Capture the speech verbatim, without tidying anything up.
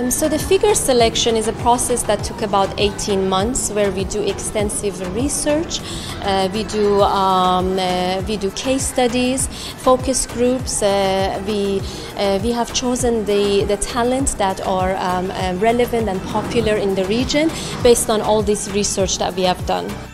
Um, so the figure selection is a process that took about eighteen months, where we do extensive research, uh, we do um, uh, we do case studies, focus groups. Uh, we uh, we have chosen the the talents that are um, uh, relevant and popular in the region based on all this research that we have done.